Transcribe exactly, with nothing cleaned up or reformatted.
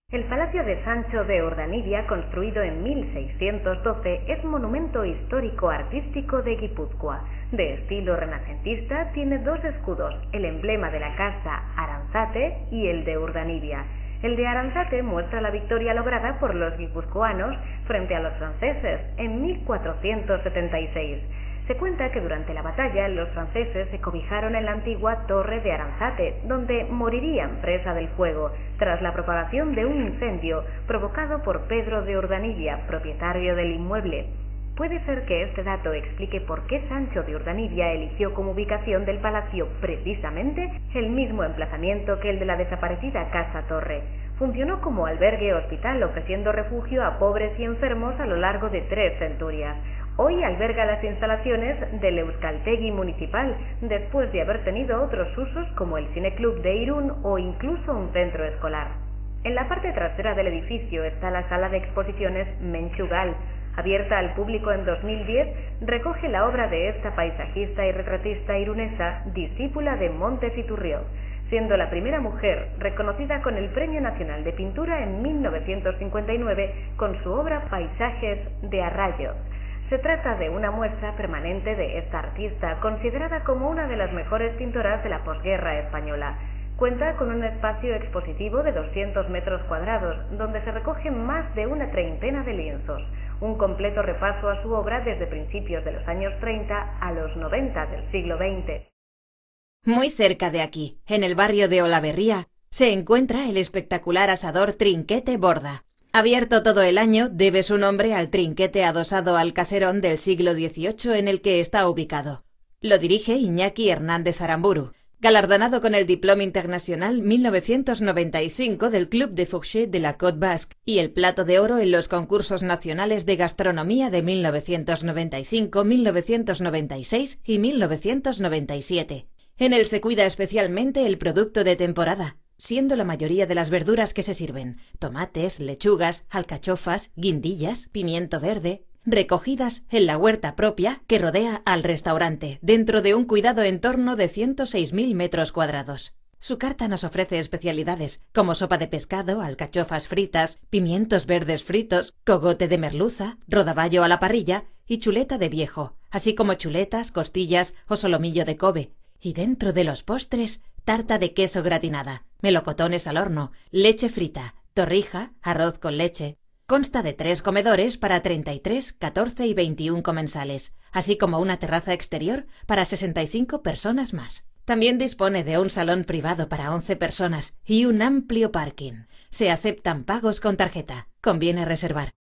El Palacio de Sancho de Urdanibia, construido en mil seiscientos doce, es monumento histórico artístico de Guipúzcoa. De estilo renacentista, tiene dos escudos, el emblema de la casa Aranzate y el de Urdanibia. El de Aranzate muestra la victoria lograda por los guipuzcoanos frente a los franceses en mil cuatrocientos setenta y seis. Se cuenta que durante la batalla los franceses se cobijaron en la antigua torre de Aranzate, donde morirían presa del fuego, tras la propagación de un incendio provocado por Pedro de Urdanibia, propietario del inmueble. Puede ser que este dato explique por qué Sancho de Urdanibia eligió como ubicación del palacio precisamente el mismo emplazamiento que el de la desaparecida Casa Torre. Funcionó como albergue hospital, ofreciendo refugio a pobres y enfermos a lo largo de tres centurias. Hoy alberga las instalaciones del Euskaltegi Municipal, después de haber tenido otros usos como el Cineclub de Irún o incluso un centro escolar. En la parte trasera del edificio está la sala de exposiciones Menchugal. Abierta al público en dos mil diez, recoge la obra de esta paisajista y retratista irunesa, discípula de Montes Iturrió, siendo la primera mujer reconocida con el Premio Nacional de Pintura en mil novecientos cincuenta y nueve con su obra Paisajes de Arrayo. Se trata de una muestra permanente de esta artista, considerada como una de las mejores pintoras de la posguerra española. Cuenta con un espacio expositivo de doscientos metros cuadrados, donde se recogen más de una treintena de lienzos, un completo repaso a su obra desde principios de los años treinta a los noventa del siglo veinte. Muy cerca de aquí, en el barrio de Olaverría, se encuentra el espectacular asador Trinquete Borda. Abierto todo el año, debe su nombre al trinquete adosado al caserón del siglo dieciocho en el que está ubicado. Lo dirige Iñaki Hernández Aramburu, galardonado con el Diploma Internacional mil novecientos noventa y cinco del Club de Fourchette de la Côte Basque y el Plato de Oro en los concursos nacionales de gastronomía de mil novecientos noventa y cinco, mil novecientos noventa y seis y mil novecientos noventa y siete. En él se cuida especialmente el producto de temporada, siendo la mayoría de las verduras que se sirven, tomates, lechugas, alcachofas, guindillas, pimiento verde, recogidas en la huerta propia que rodea al restaurante, dentro de un cuidado entorno de ciento seis mil metros cuadrados. Su carta nos ofrece especialidades, como sopa de pescado, alcachofas fritas, pimientos verdes fritos, cogote de merluza, rodaballo a la parrilla y chuleta de viejo, así como chuletas, costillas o solomillo de Kobe. Y dentro de los postres, tarta de queso gratinada, melocotones al horno, leche frita, torrija, arroz con leche. Consta de tres comedores para treinta y tres, catorce y veintiún comensales, así como una terraza exterior para sesenta y cinco personas más. También dispone de un salón privado para once personas y un amplio parking. Se aceptan pagos con tarjeta. Conviene reservar.